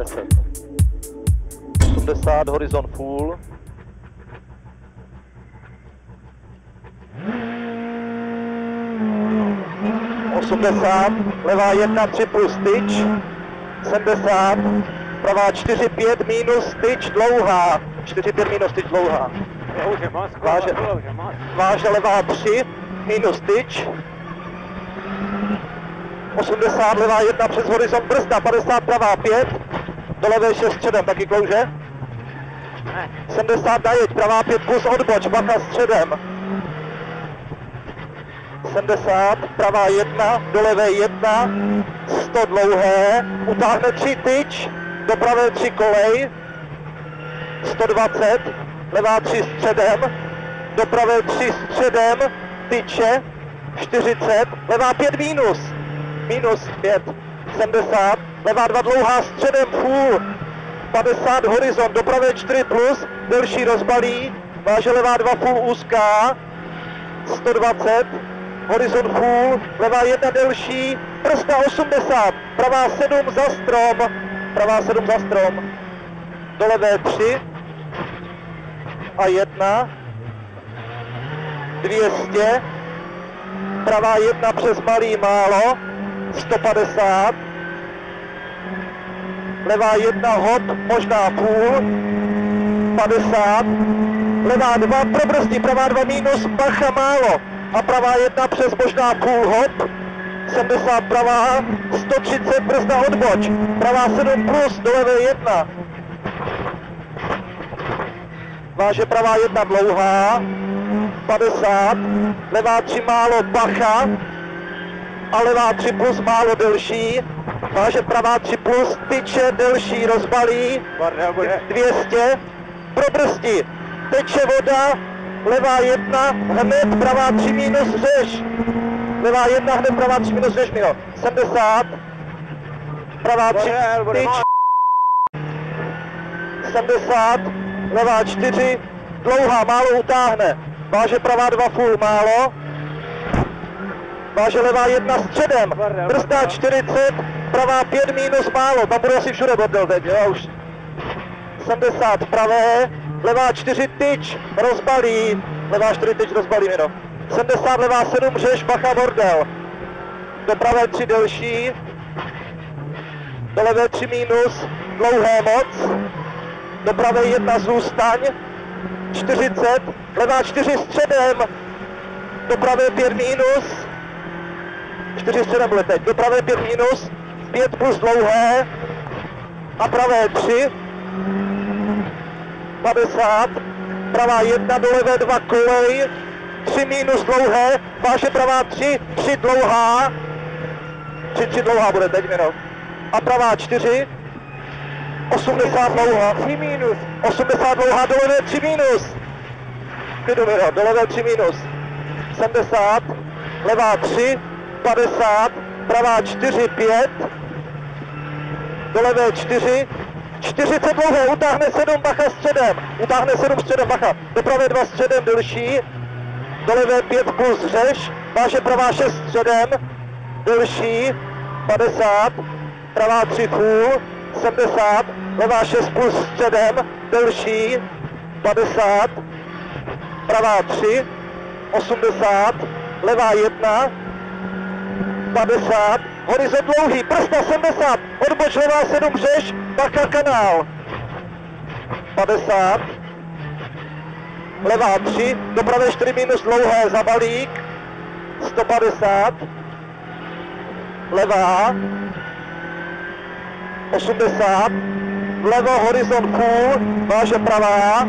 10. 80, horizon full. 80, levá 1, 3 plus tyč. 70, pravá 4, 5 minus tyč dlouhá. 4, 5 minus tyč dlouhá. Váže levá 3 minus tyč. 80, levá 1 přes horizont brzda, 50 pravá 5, do levé 6 středem, taky klouže. 70 najeď, pravá 5 plus odboč, bacha středem. 70, pravá 1, do levé 1, 100 dlouhé, utáhne 3 tyč, do pravé 3 kolej, 120, levá 3 středem, do pravé 3 středem, tyče, 40, levá 5 minus, minus 5, 70, levá 2 dlouhá středem full, 50 horizont, do pravé 4 plus, delší rozbalí, váže levá 2 full úzká, 120, horizont full, levá 1 delší, brzda 80, pravá 7 za strom, pravá 7 za strom, do levé 3 a 1, 200, pravá 1 přes malý málo, 150, levá 1 hop, možná půl, 50, levá 2 pro brzdi, pravá 2 minus, bacha málo a pravá 1 přes možná půl hop, 70 pravá, 130 brzda odboč, pravá 7 plus, do levé 1. Váže pravá 1 dlouhá, 50, levá 3 málo bacha a levá 3 plus málo delší, váže pravá 3 plus tyče delší rozbalí, 200, pro brzdi, teče voda, levá 1, hned pravá 3 minus řeš, levá 1, hned pravá 3 minus řeš, Miro, 70, pravá 3 tyč, 70, levá 4, dlouhá, málo utáhne, váže pravá 2 full málo, váže levá 1 středem, brzda 40, pravá 5 minus málo, tam bude asi všude bordel teď, jo už. 70 pravé, levá 4 tyč, rozbalí, levá 4 tyč rozbalí, Miro. 70 levá 7 řeš, bacha bordel, do pravé 3 delší, do levé 3 minus, dlouhé moc, do pravé 1 zůstaň, 40, levá 4 středem, do pravé 5 minus, 4 středem bude teď, do pravé 5 minus, 5 plus dlouhé a pravé 3, 50, pravá 1, do levé 2 kolej, 3 minus dlouhé, váže pravá 3, 3 dlouhá, 3 dlouhá bude teď, Miro, a pravá 4, 80 dlouhá, 3 minus, 80 dlouhá, do levé 3 minus, klidu, Miro, do levé 3 minus, 70, levá 3, 50, pravá 4, 5, do levé 4, 40 dlouhé, utáhne 7 bacha středem, utáhne 7 středem bacha, do pravé 2 středem delší, do levé 5 plus řeš, váže pravá 6 středem, delší, 50, pravá 3 full, 70, levá 6 plus středem, delší, 50, pravá 3, 80, levá 1, 50, horizont dlouhý, brzda 70, odboč levá 7 řeš, bacha kanál, 50, levá 3, do pravé 4 minus dlouhé za balík, 150, levá, 80, vlevo horizont full, váže pravá,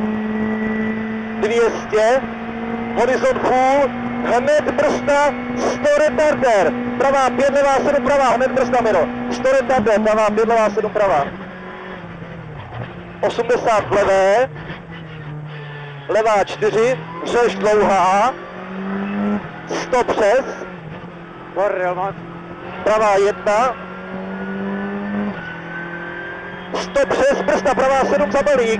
200, horizont full, hned brzda, 100 retarder, pravá 5, levá 7, pravá, hned brzda, Miro, 100 retarder, pravá 5, levá 7, pravá, 80 levé, levá 4, řeš dlouhá, 100 přes, pravá 1, 100 přes, brzda, pravá 7 za balík,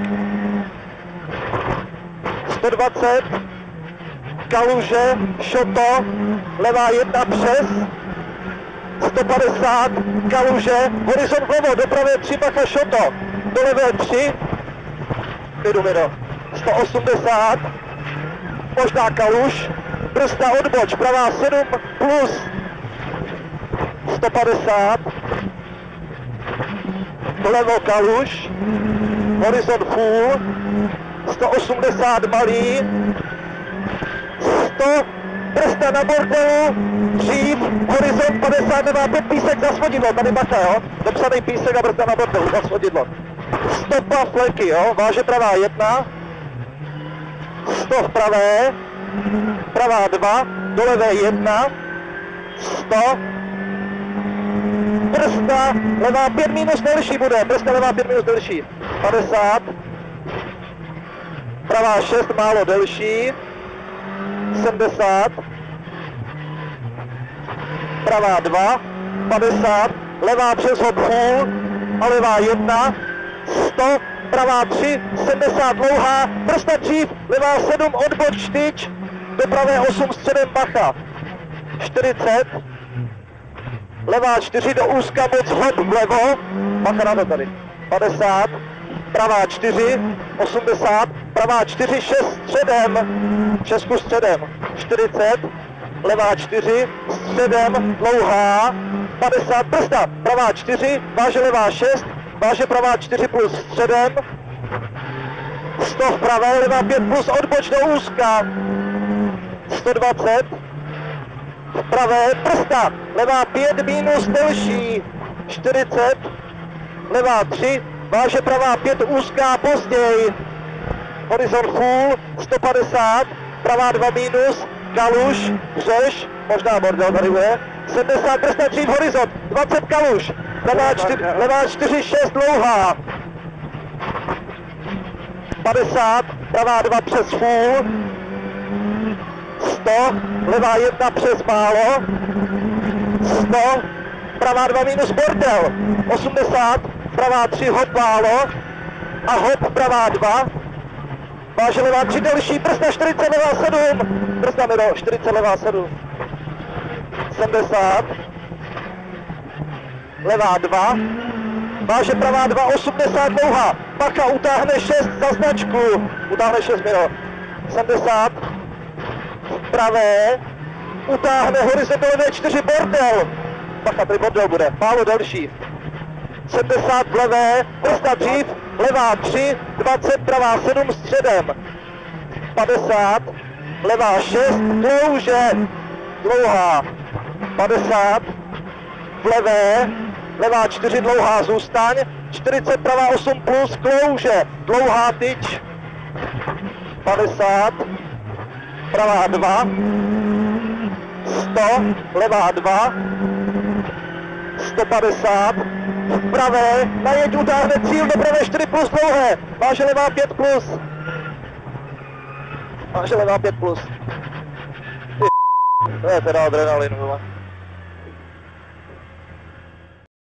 120, kaluže, šoto, levá 1 přes, 150, Kaluže, horizont vlevo, do pravé 3, bacha Šoto, do levé 3, klidu Miro, 180, možná Kaluž, brzda odboč, pravá 7 plus, 150, vlevo Kaluž, horizont full, 180 malý, 100, brzda na bordelu, dřív, horizont 50, nemá 5 písek za svodidlo, tady bacha, jo, dopsaný písek a brzda na bordelu za svodidlo. Stopa fleky, jo, váže pravá 1, 100 v pravé, pravá 2, do levé 1, 100, brzda, levá 5 minus delší bude, brzda levá 5 minus delší, 50, pravá 6 málo delší, 70, pravá 2, 50, levá přes hop půl a levá 1, 100, pravá 3, 70 dlouhá, brzda dřív, levá 7 odboč tyč, do pravé 8 středem bacha, 40, levá 4 do úzka moc hop vlevo, bacha na to tady, 50, pravá 4, 80, pravá 4, 6 středem, 6 středem, 40, levá 4, středem, dlouhá, 50, brzda, pravá 4, váže levá 6, váže pravá 4 plus středem, 100 v pravé, levá 5 plus odboč do úzka, 120, v pravé, brzda, levá 5 minus delší, 40, levá 3, váže pravá 5 úzká později, horizont full, 150, pravá 2 minus, Kaluž, Řeš, možná bordel tady bude, 70, brzda dřív, horizont, 20 Kaluž, levá 4, 6 dlouhá, 50, pravá 2 přes full, 100, levá 1 přes málo, 100, pravá 2 minus bordel, 80, pravá 3 hop málo a hop pravá 2, váže levá 3 delší, brzda 40, levá 7, brzda Miro, 40, levá 7, 70, levá 2, váže pravá 2, 80 dlouhá, bacha utáhne 6 za značku, utáhne 6 Miro, 70, pravé, utáhne horizont do levé 4 bordel, bacha, tady bordel bude, málo delší, 70 levé, brzda dřív, levá 3, 20, pravá 7 středem, 50, levá 6, klouže, dlouhá, 50, vlevé, levá 4 dlouhá zůstaň, 40 pravá 8 plus klouže, dlouhá tyč, 50, pravá 2, 100, levá 2, 150, v pravé, najeď utáhne cíl do pravé 4 plus dlouhé, váže levá 5 plus, váže levá 5 plus, to je teda adrenalin, vole.